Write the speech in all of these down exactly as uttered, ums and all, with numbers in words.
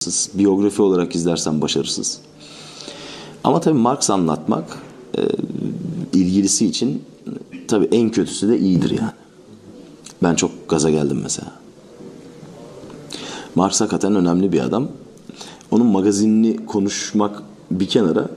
başarısız. Biyografi olarak izlersen başarısız. Ama tabii Marx anlatmak e, ilgilisi için tabii en kötüsü de iyidir yani. Ben çok gaza geldim mesela. Marx hakikaten önemli bir adam. Onun magazinini konuşmak bir kenara,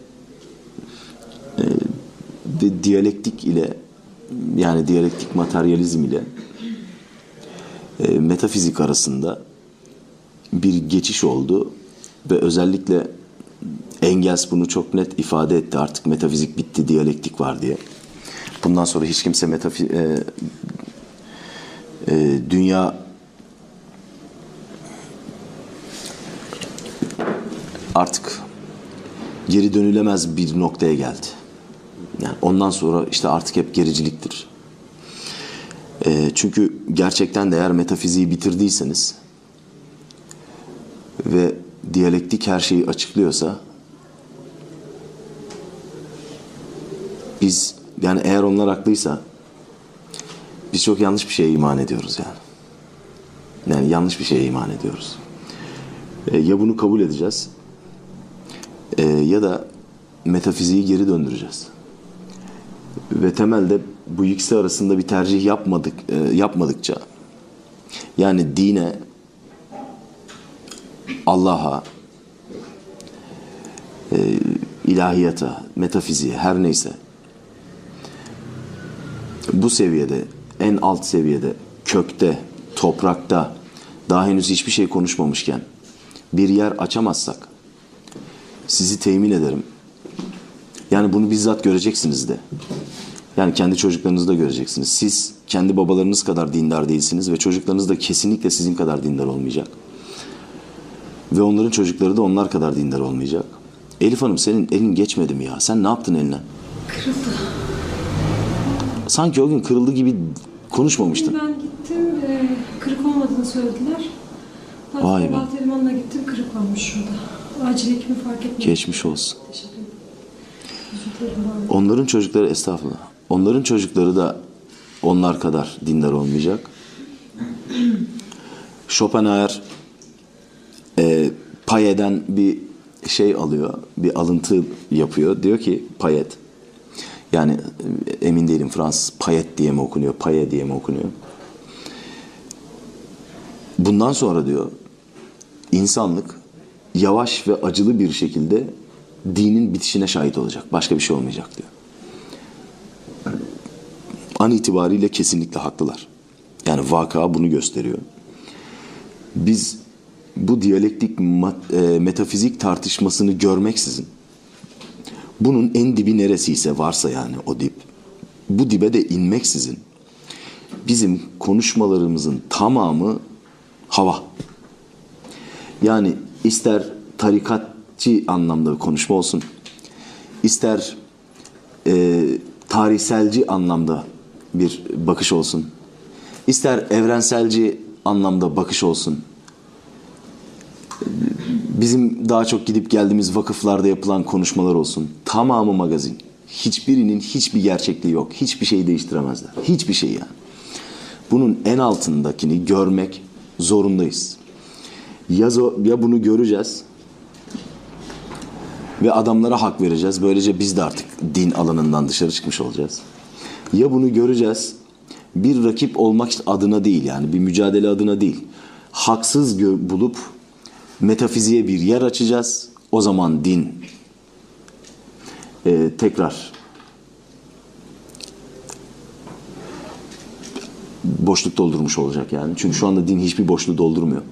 e, de diyalektik ile, yani diyalektik materyalizm ile e, metafizik arasında bir geçiş oldu ve özellikle Engels bunu çok net ifade etti. Artık metafizik bitti, diyalektik var diye. Bundan sonra hiç kimse metafizik e, e, dünya artık geri dönülemez bir noktaya geldi. Yani ondan sonra işte artık hep gericiliktir. E, çünkü gerçekten de eğer metafiziği bitirdiyseniz ve diyalektik her şeyi açıklıyorsa, biz yani eğer onlar haklıysa biz çok yanlış bir şeye iman ediyoruz yani. Yani yanlış bir şeye iman ediyoruz. E, ya bunu kabul edeceğiz e, ya da metafiziği geri döndüreceğiz. Ve temelde bu ikisi arasında bir tercih yapmadık e, yapmadıkça, yani dine, Allah'a, e, ilahiyata, metafiziğe, her neyse, bu seviyede, en alt seviyede, kökte, toprakta daha henüz hiçbir şey konuşmamışken bir yer açamazsak, sizi temin ederim, yani bunu bizzat göreceksiniz de, yani kendi çocuklarınızı da göreceksiniz. Siz kendi babalarınız kadar dindar değilsiniz ve çocuklarınız da kesinlikle sizin kadar dindar olmayacak. Ve onların çocukları da onlar kadar dindar olmayacak. Elif Hanım, senin elin geçmedi mi ya? Sen ne yaptın eline? Kırıldı. Sanki o gün kırıldı gibi konuşmamıştın. Ben gittim, e, kırık olmadığını söylediler. Daha Vay sonra be. Balteriman'la gittim, kırık olmuş şurada. Acil hekimi fark etmedim. Geçmiş olsun. Teşekkür ederim. Özür dilerim abi. Onların çocukları, estağfurullah, onların çocukları da onlar kadar dindar olmayacak. Schopenhauer e, Payet'den bir şey alıyor, bir alıntı yapıyor. Diyor ki Payet, yani emin değilim Fransız Payet diye mi okunuyor, Payet diye mi okunuyor? Bundan sonra diyor, insanlık yavaş ve acılı bir şekilde dinin bitişine şahit olacak. Başka bir şey olmayacak diyor. An itibariyle kesinlikle haklılar. Yani vaka bunu gösteriyor. Biz bu diyalektik metafizik tartışmasını görmeksizin, bunun en dibi neresiyse varsa, yani o dip, bu dibe de inmeksizin bizim konuşmalarımızın tamamı hava. Yani ister tarikatçı anlamda bir konuşma olsun, ister e, tarihselci anlamda bir bakış olsun, ister evrenselci anlamda bakış olsun, bizim daha çok gidip geldiğimiz vakıflarda yapılan konuşmalar olsun, tamamı magazin. Hiçbirinin hiçbir gerçekliği yok. Hiçbir şeyi değiştiremezler. Hiçbir şey yani. Bunun en altındakini görmek zorundayız. Ya, ya bunu göreceğiz ve adamlara hak vereceğiz. Böylece biz de artık din alanından dışarı çıkmış olacağız. Ya bunu göreceğiz, bir rakip olmak adına değil, yani bir mücadele adına değil, haksız bulup metafiziğe bir yer açacağız. O zaman din e, tekrar boşluk doldurmuş olacak yani. Çünkü şu anda din hiçbir boşluğu doldurmuyor.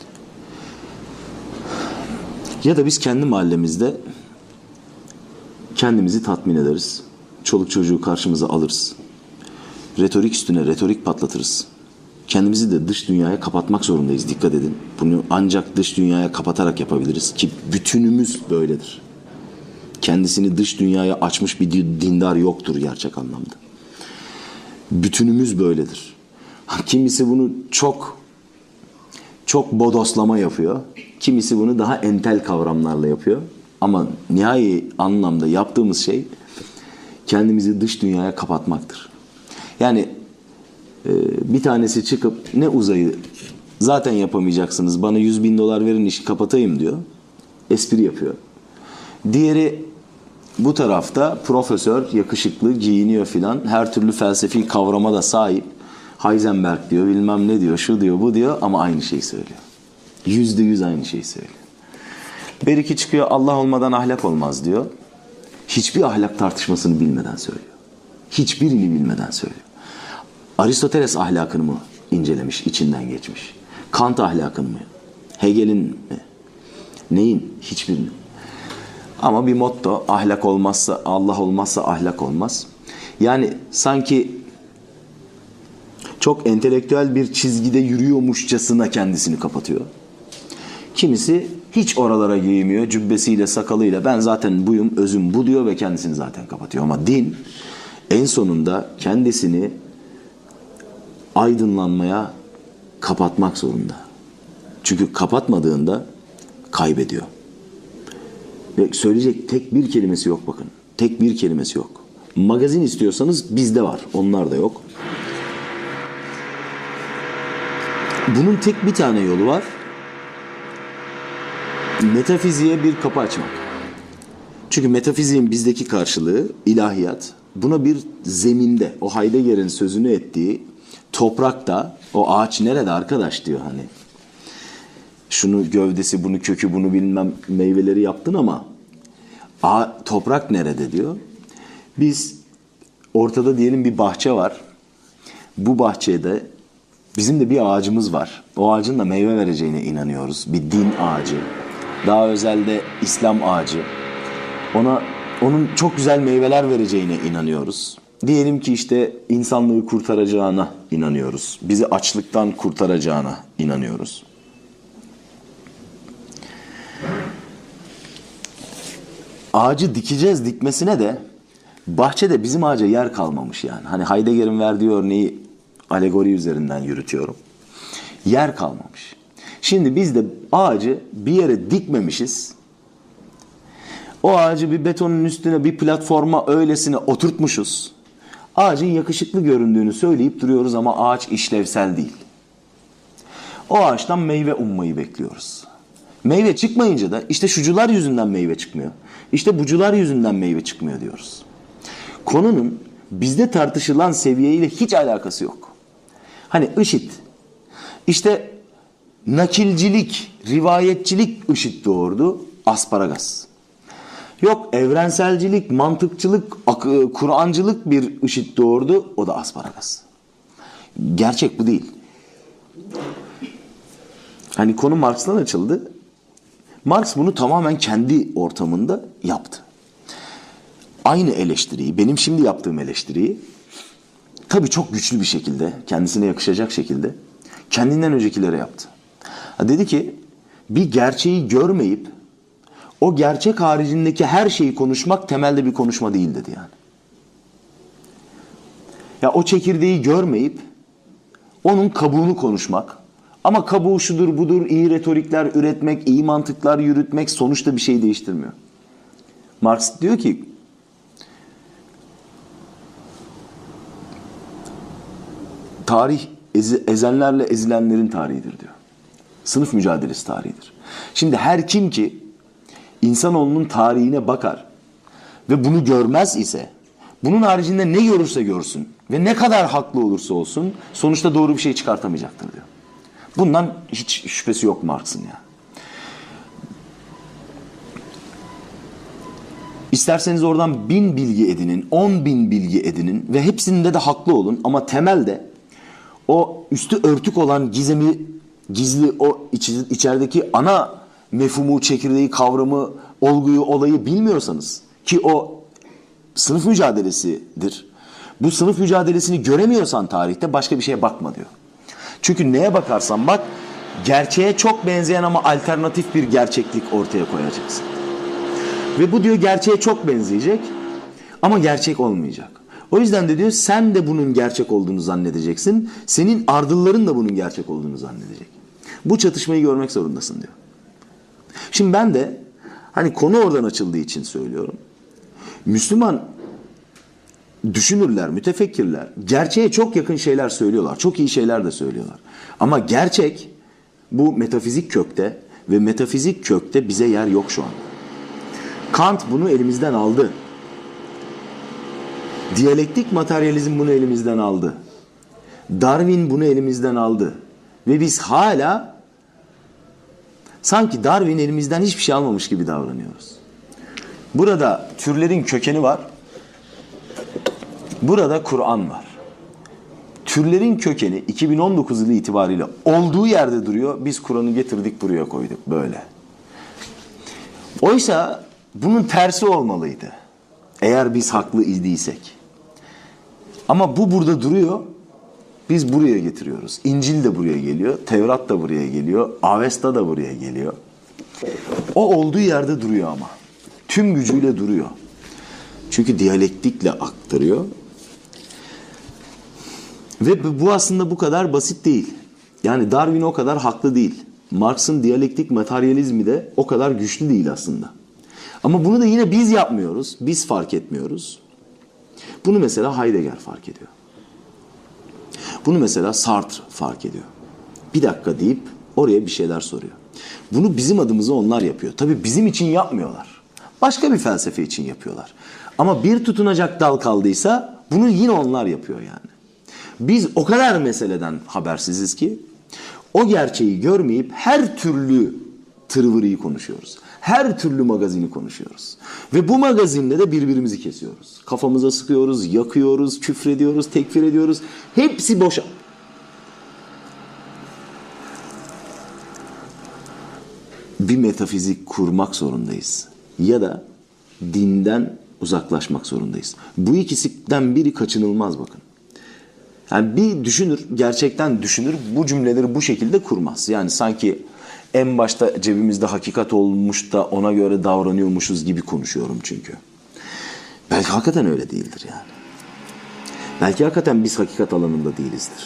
Ya da biz kendi mahallemizde kendimizi tatmin ederiz. Çoluk çocuğu karşımıza alırız. Retorik üstüne retorik patlatırız. Kendimizi de dış dünyaya kapatmak zorundayız. Dikkat edin. Bunu ancak dış dünyaya kapatarak yapabiliriz ki bütünümüz böyledir. Kendisini dış dünyaya açmış bir dindar yoktur gerçek anlamda. Bütünümüz böyledir. Kimisi bunu çok çok bodoslama yapıyor. Kimisi bunu daha entel kavramlarla yapıyor. Ama nihai anlamda yaptığımız şey kendimizi dış dünyaya kapatmaktır. Yani bir tanesi çıkıp ne uzayı Zaten yapamayacaksınız. Bana yüz bin dolar verin işi kapatayım diyor. Espri yapıyor. Diğeri bu tarafta profesör, yakışıklı, giyiniyor filan. Her türlü felsefi kavrama da sahip. Heisenberg diyor, bilmem ne diyor, şu diyor, bu diyor ama aynı şeyi söylüyor. Yüzde yüz aynı şeyi söylüyor. Beriki çıkıyor, Allah olmadan ahlak olmaz diyor. Hiçbir ahlak tartışmasını bilmeden söylüyor. Hiçbirini bilmeden söylüyor. Aristoteles ahlakını mı incelemiş, içinden geçmiş? Kant ahlakını mı? Hegel'in mi? Neyin? Hiçbirini. Ama bir motto, ahlak olmazsa, Allah olmazsa ahlak olmaz. Yani sanki çok entelektüel bir çizgide yürüyormuşçasına kendisini kapatıyor. Kimisi hiç oralara giymiyor, cübbesiyle, sakalıyla ben zaten buyum, özüm bu diyor ve kendisini zaten kapatıyor. Ama din en sonunda kendisini aydınlanmaya kapatmak zorunda. Çünkü kapatmadığında kaybediyor. Ve söyleyecek tek bir kelimesi yok bakın. Tek bir kelimesi yok. Magazin istiyorsanız bizde var. Onlar da yok. Bunun tek bir tane yolu var. Metafiziğe bir kapı açmak. Çünkü metafiziğin bizdeki karşılığı ilahiyat. Buna bir zeminde, o Heidegger'in sözünü ettiği toprakta, o ağaç nerede arkadaş diyor hani. Şunu gövdesi, bunu kökü, bunu bilmem meyveleri yaptın ama a, toprak nerede diyor. Biz ortada diyelim bir bahçe var. Bu bahçede bizim de bir ağacımız var. O ağacın da meyve vereceğine inanıyoruz. Bir din ağacı. Daha özelde İslam ağacı. Ona onun çok güzel meyveler vereceğine inanıyoruz. Diyelim ki işte insanlığı kurtaracağına inanıyoruz. Bizi açlıktan kurtaracağına inanıyoruz. Ağacı dikeceğiz, dikmesine de bahçede bizim ağaca yer kalmamış yani. Hani Heidegger'in verdiği örneği alegori üzerinden yürütüyorum. Yer kalmamış. Şimdi biz de ağacı bir yere dikmemişiz. O ağacı bir betonun üstüne, bir platforma öylesine oturtmuşuz. Ağacın yakışıklı göründüğünü söyleyip duruyoruz ama ağaç işlevsel değil. O ağaçtan meyve ummayı bekliyoruz. Meyve çıkmayınca da işte şucular yüzünden meyve çıkmıyor. İşte bucular yüzünden meyve çıkmıyor diyoruz. Konunun bizde tartışılan seviyeyle hiç alakası yok. Hani IŞİD, işte nakilcilik, rivayetçilik IŞİD doğurdu, asparagas. Yok evrenselcilik, mantıkçılık, Kur'ancılık bir IŞİD doğurdu, o da asparagas. Gerçek bu değil. Hani konu Marx'tan açıldı. Marx bunu tamamen kendi ortamında yaptı. Aynı eleştiriyi, benim şimdi yaptığım eleştiriyi tabii çok güçlü bir şekilde, kendisine yakışacak şekilde kendinden öncekilere yaptı. Dedi ki bir gerçeği görmeyip o gerçek haricindeki her şeyi konuşmak temelde bir konuşma değil dedi yani. Ya o çekirdeği görmeyip onun kabuğunu konuşmak, ama kabuğu şudur budur, iyi retorikler üretmek, iyi mantıklar yürütmek sonuçta bir şey değiştirmiyor. Marx diyor ki tarih ezenlerle ezilenlerin tarihidir diyor. Sınıf mücadelesi tarihidir. Şimdi her kim ki insanoğlunun tarihine bakar ve bunu görmez ise, bunun haricinde ne görürse görsün ve ne kadar haklı olursa olsun sonuçta doğru bir şey çıkartamayacaktır diyor. Bundan hiç şüphesi yok Marx'ın ya. İsterseniz oradan bin bilgi edinin, on bin bilgi edinin ve hepsinde de haklı olun ama temelde o üstü örtük olan gizemi, gizli o iç, içerideki ana mefhumu, çekirdeği, kavramı, olguyu, olayı bilmiyorsanız ki o sınıf mücadelesidir. Bu sınıf mücadelesini göremiyorsan tarihte başka bir şeye bakma diyor. Çünkü neye bakarsan bak gerçeğe çok benzeyen ama alternatif bir gerçeklik ortaya koyacaksın. Ve bu diyor gerçeğe çok benzeyecek ama gerçek olmayacak. O yüzden de diyor sen de bunun gerçek olduğunu zannedeceksin. Senin ardılların da bunun gerçek olduğunu zannedecek. Bu çatışmayı görmek zorundasın diyor. Şimdi ben de hani konu oradan açıldığı için söylüyorum. Müslüman düşünürler, mütefekkirler gerçeğe çok yakın şeyler söylüyorlar. Çok iyi şeyler de söylüyorlar. Ama gerçek Bu metafizik kökte ve metafizik kökte bize yer yok şu an. Kant bunu elimizden aldı. Diyalektik materyalizm bunu elimizden aldı. Darwin bunu elimizden aldı. Ve biz hala sanki Darwin elimizden hiçbir şey almamış gibi davranıyoruz. Burada türlerin kökeni var. Burada Kur'an var. Türlerin kökeni iki bin on dokuz yılı itibariyle olduğu yerde duruyor. Biz Kur'an'ı getirdik buraya koyduk böyle. Oysa bunun tersi olmalıydı. Eğer biz haklı idiysek. Ama bu burada duruyor. Biz buraya getiriyoruz. İncil de buraya geliyor. Tevrat da buraya geliyor. Avesta da buraya geliyor. O olduğu yerde duruyor ama. Tüm gücüyle duruyor. Çünkü diyalektikle aktarıyor. Ve bu aslında bu kadar basit değil. Yani Darwin o kadar haklı değil. Marx'ın diyalektik materyalizmi de o kadar güçlü değil aslında. Ama bunu da yine biz yapmıyoruz. Biz fark etmiyoruz. Bunu mesela Heidegger fark ediyor. Bunu mesela Sartre fark ediyor. Bir dakika deyip oraya bir şeyler soruyor. Bunu bizim adımıza onlar yapıyor. Tabii bizim için yapmıyorlar. Başka bir felsefe için yapıyorlar. Ama bir tutunacak dal kaldıysa bunu yine onlar yapıyor yani. Biz o kadar meseleden habersiziz ki o gerçeği görmeyip her türlü tırvırıyı konuşuyoruz. Her türlü magazini konuşuyoruz. Ve bu magazinle de birbirimizi kesiyoruz. Kafamıza sıkıyoruz, yakıyoruz, küfrediyoruz, tekfir ediyoruz. Hepsi boşa. Bir metafizik kurmak zorundayız. Ya da dinden uzaklaşmak zorundayız. Bu ikisinden biri kaçınılmaz bakın. Yani bir düşünür, gerçekten düşünür, bu cümleleri bu şekilde kurmaz. Yani sanki en başta cebimizde hakikat olmuş da ona göre davranıyormuşuz gibi konuşuyorum çünkü. Belki hakikaten öyle değildir yani. Belki hakikaten biz hakikat alanında değilizdir.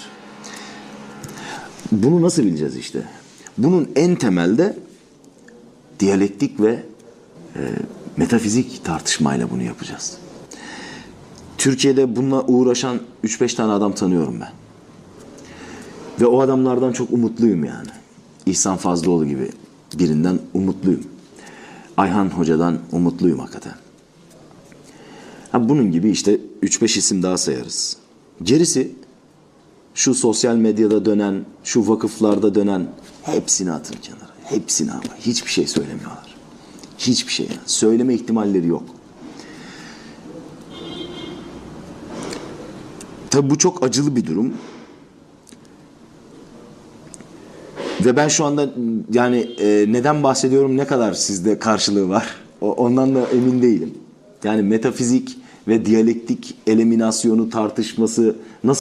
Bunu nasıl bileceğiz işte? Bunun en temelde diyalektik ve e, metafizik tartışmayla bunu yapacağız. Türkiye'de bununla uğraşan üç beş tane adam tanıyorum ben. Ve o adamlardan çok umutluyum yani. İhsan Fazlıoğlu gibi birinden umutluyum. Ayhan Hoca'dan umutluyum hakikaten. Ha, bunun gibi işte üç beş isim daha sayarız. Gerisi şu sosyal medyada dönen, şu vakıflarda dönen hepsini atın kenara. Hepsini ama hiçbir şey söylemiyorlar. Hiçbir şey yani. Söyleme ihtimalleri yok. Tabii bu çok acılı bir durum. Ve ben şu anda yani e, neden bahsediyorum, ne kadar sizde karşılığı var o, ondan da emin değilim. Yani metafizik ve diyalektik eliminasyonu tartışması nasıl